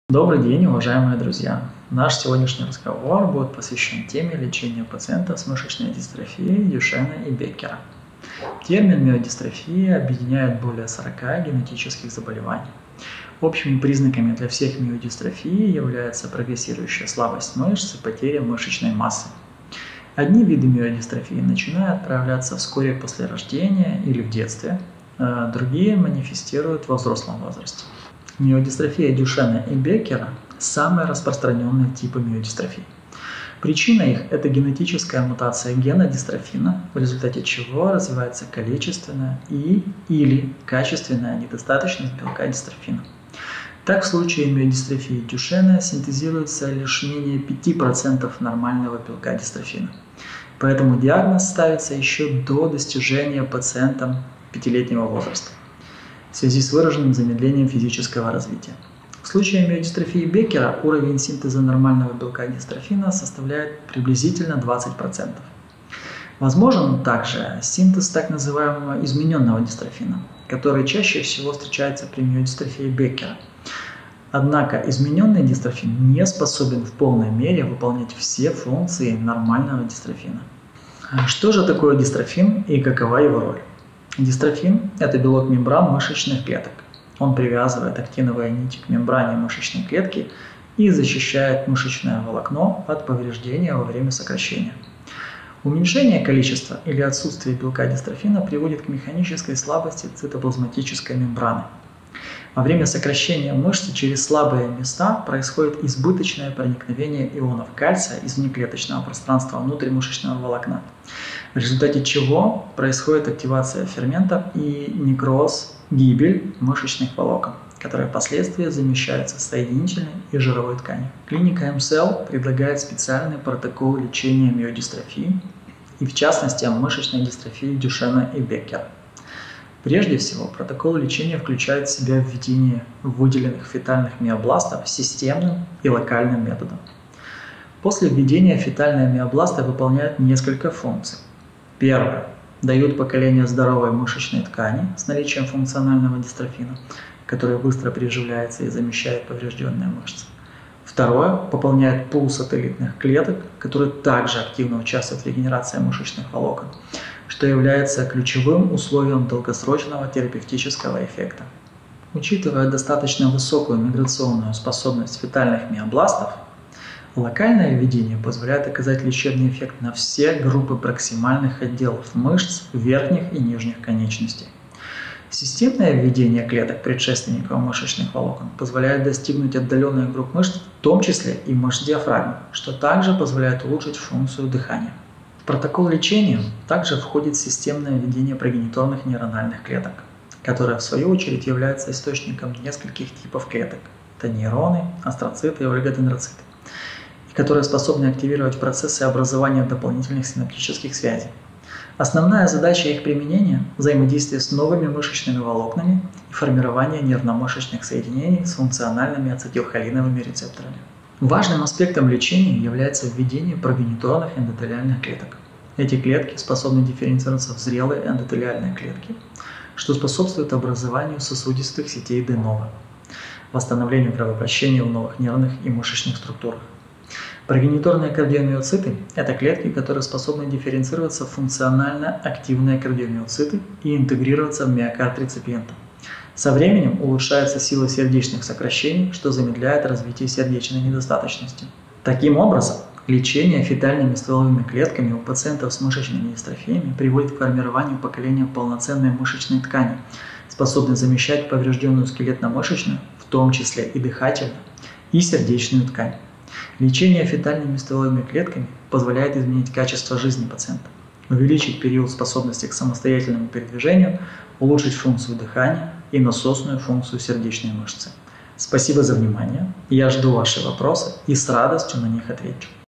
Добрый день, уважаемые друзья! Наш сегодняшний разговор будет посвящен теме лечения пациентов с мышечной дистрофией Дюшена и Беккера. Термин миодистрофия объединяет более 40 генетических заболеваний. Общими признаками для всех миодистрофий является прогрессирующая слабость мышц и потеря мышечной массы. Одни виды миодистрофии начинают проявляться вскоре после рождения или в детстве, а другие манифестируют во взрослом возрасте. Миодистрофия Дюшена и Беккера – самые распространенные типы миодистрофии. Причина их – это генетическая мутация гена дистрофина, в результате чего развивается количественная или качественная недостаточность белка дистрофина. Так, в случае миодистрофии Дюшена синтезируется лишь менее 5% нормального белка дистрофина. Поэтому диагноз ставится еще до достижения пациентом 5-летнего возраста, в связи с выраженным замедлением физического развития. В случае миодистрофии Беккера уровень синтеза нормального белка дистрофина составляет приблизительно 20%. Возможен также синтез так называемого измененного дистрофина, который чаще всего встречается при миодистрофии Беккера. Однако измененный дистрофин не способен в полной мере выполнять все функции нормального дистрофина. Что же такое дистрофин и какова его роль? Дистрофин – это белок мембран мышечных клеток. Он привязывает актиновые нити к мембране мышечной клетки и защищает мышечное волокно от повреждения во время сокращения. Уменьшение количества или отсутствие белка дистрофина приводит к механической слабости цитоплазматической мембраны. Во время сокращения мышцы через слабые места происходит избыточное проникновение ионов кальция из внеклеточного пространства внутрь мышечного волокна, в результате чего происходит активация ферментов и некроз, гибель мышечных волокон, которые впоследствии замещаются соединительной и жировой тканью. Клиника МСЛ предлагает специальный протокол лечения миодистрофии и, в частности, мышечной дистрофии Дюшена и Беккера. Прежде всего, протокол лечения включает в себя введение выделенных фетальных миобластов системным и локальным методом. После введения фетальные миобласты выполняют несколько функций. Первое. Дают поколение здоровой мышечной ткани с наличием функционального дистрофина, который быстро приживляется и замещает поврежденные мышцы. Второе. Пополняет пул сателлитных клеток, которые также активно участвуют в регенерации мышечных волокон, что является ключевым условием долгосрочного терапевтического эффекта. Учитывая достаточно высокую миграционную способность фетальных миобластов, локальное введение позволяет оказать лечебный эффект на все группы проксимальных отделов мышц верхних и нижних конечностей. Системное введение клеток предшественников мышечных волокон позволяет достигнуть отдаленных групп мышц, в том числе и мышц диафрагмы, что также позволяет улучшить функцию дыхания. В протокол лечения также входит системное введение прогениторных нейрональных клеток, которые в свою очередь являются источником нескольких типов клеток – это нейроны, астроциты и олигодендроциты, и которые способны активировать процессы образования дополнительных синаптических связей. Основная задача их применения – взаимодействие с новыми мышечными волокнами и формирование нервно-мышечных соединений с функциональными ацетилхолиновыми рецепторами. Важным аспектом лечения является введение прогениторных эндотелиальных клеток. Эти клетки способны дифференцироваться в зрелые эндотелиальные клетки, что способствует образованию сосудистых сетей де ново, восстановлению кровообращения в новых нервных и мышечных структурах. Прогениторные кардиомиоциты – это клетки, которые способны дифференцироваться в функционально активные кардиомиоциты и интегрироваться в миокард реципиента. Со временем улучшается сила сердечных сокращений, что замедляет развитие сердечной недостаточности. Таким образом, лечение фетальными стволовыми клетками у пациентов с мышечными дистрофиями приводит к формированию поколения полноценной мышечной ткани, способной замещать поврежденную скелетно-мышечную, в том числе и дыхательную, и сердечную ткань. Лечение фетальными стволовыми клетками позволяет изменить качество жизни пациента, увеличить период способности к самостоятельному передвижению, улучшить функцию дыхания и насосную функцию сердечной мышцы. Спасибо за внимание. Я жду ваши вопросы и с радостью на них отвечу.